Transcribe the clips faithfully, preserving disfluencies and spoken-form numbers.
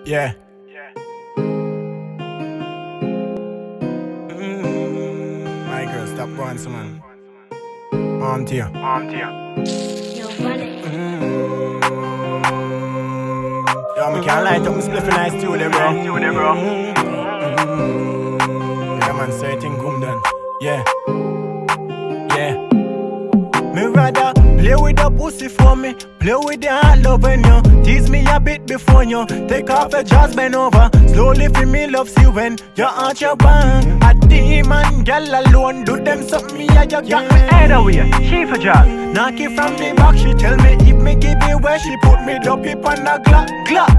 Yeah. Mm, my girl, stop going, so man. Arm to you. Arm to you. Yo, run it. Mm. Yo, me can't light up my spliff in nice studio, bro. Studio, bro. Mm. Yeah, man, say thing come done. Yeah. Yeah. Me rather play with the pussy for me, play with the heart loving you. Tease me a bit before you take off your jaws, bend over. Slowly feel me love see when you're out your band. A demon girl alone, do them something me a you got me head away. She for job. Knock it from the back, she tell me if me give it where she put me up it on the clock, clock.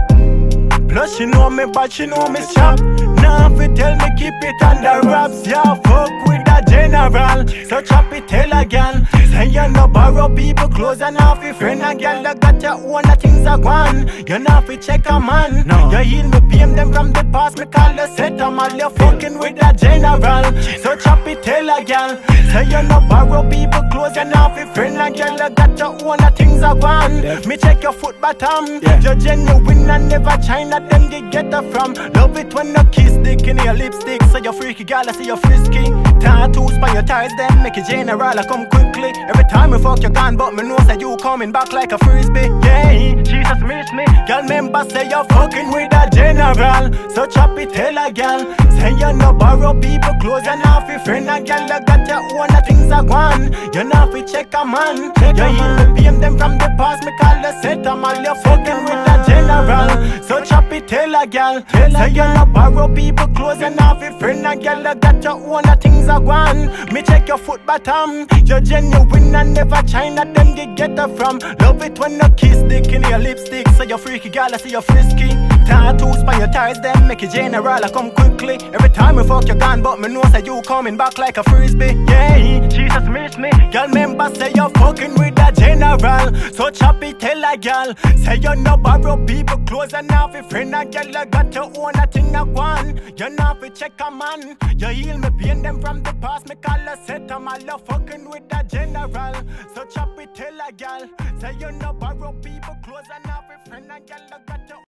Plus she know me but she know me sharp. Now if you tell me keep it under wraps, yeah, fuck with the general. So chop it tell a girl. Say you no borrow people clothes and half your friend and girl you got your own the things are gone. You not fi check a man. No. You heal me P M them from the past, me call the set a man. You fucking with the general. So chop it tell a girl. Say you no borrow people clothes and half your friend and girl you got your own the things are gone. Yeah. Me check your foot bottom. Yeah. You genuine and never China them they get her from. Love it when you kiss dick in your lipstick. So you freaky girl I see you frisky. Tattoos by your ties them make it general I come quickly. Every time we fuck you gone, but me know say you coming back like a frisbee. Yeah, Jesus miss me. Girl, member say you fucking with a general. So chop it, tell a girl. Say you no borrow people clothes and half your friend and girl you got your own the things are gone. You not fi check a man. You hear me P M them from the past, me call the set a man. You fucking with a general. So chop it, tell a girl. Say you no borrow people clothes and half your friend and girl you got your own the things are gone. Me check your foot bottom. You genuine and never China them they get her from. Love it when you kiss dick in your lipstick. So you freaky girl I see you frisky. Tattoos by your ties them make it general I come quickly. Every time we fuck you gone, but me know say you coming back like a frisbee. Yeah, Jesus miss me. Girl member say you fucking with a general. So chop it tell a girl. Say you no borrow people clothes and half your friend and girl you got your own a thing a one. You not fi check a man. You heal me pain them from the past, me call a set a man. You fucking with a general. So chop it tell a girl. Say you no borrow people clothes and half your friend and girl you got your